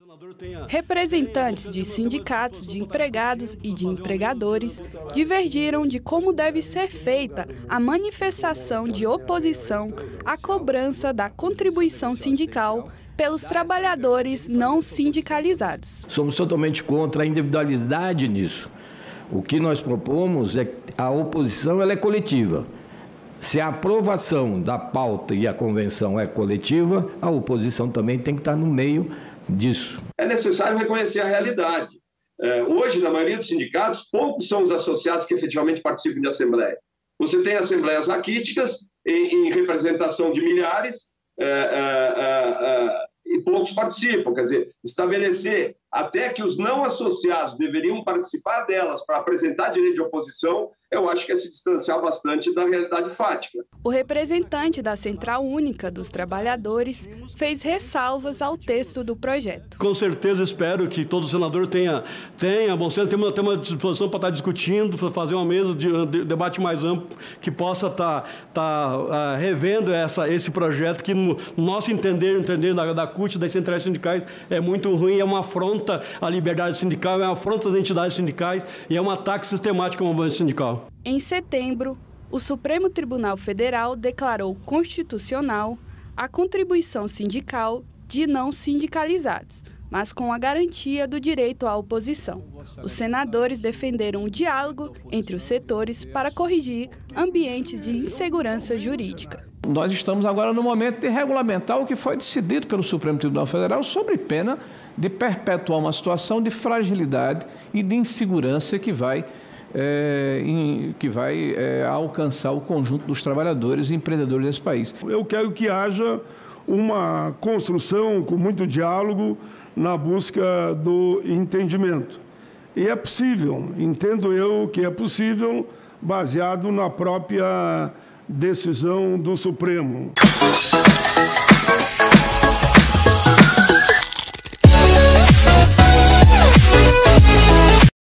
Representantes de sindicatos de empregados e de empregadores divergiram de como deve ser feita a manifestação de oposição à cobrança da contribuição sindical pelos trabalhadores não sindicalizados. Somos totalmente contra a individualidade nisso. O que nós propomos é que a oposição ela é coletiva. Se a aprovação da pauta e a convenção é coletiva, a oposição também tem que estar no meio disso. É necessário reconhecer a realidade. Hoje, na maioria dos sindicatos, poucos são os associados que efetivamente participam de assembleia. Você tem assembleias raquíticas em representação de milhares e poucos participam. Quer dizer, estabelecer até que os não associados deveriam participar delas para apresentar direito de oposição, eu acho que é se distanciar bastante da realidade fática. O representante da Central Única dos Trabalhadores fez ressalvas ao texto do projeto. Com certeza espero que todo senador tenha bom senso, tenha uma disposição para estar discutindo, para fazer uma mesa de debate mais amplo, que possa estar revendo esse projeto, que no nosso entender da CUT, das centrais sindicais, é muito ruim, é uma afronta à liberdade sindical, é uma afronta às entidades sindicais e é um ataque sistemático ao movimento sindical. Em setembro, o Supremo Tribunal Federal declarou constitucional a contribuição sindical de não sindicalizados, mas com a garantia do direito à oposição. Os senadores defenderam o diálogo entre os setores para corrigir ambientes de insegurança jurídica. Nós estamos agora no momento de regulamentar o que foi decidido pelo Supremo Tribunal Federal sobre pena de perpetuar uma situação de fragilidade e de insegurança que vai alcançar o conjunto dos trabalhadores e empreendedores desse país. Eu quero que haja uma construção com muito diálogo na busca do entendimento. E é possível, entendo eu que é possível, baseado na própria decisão do Supremo.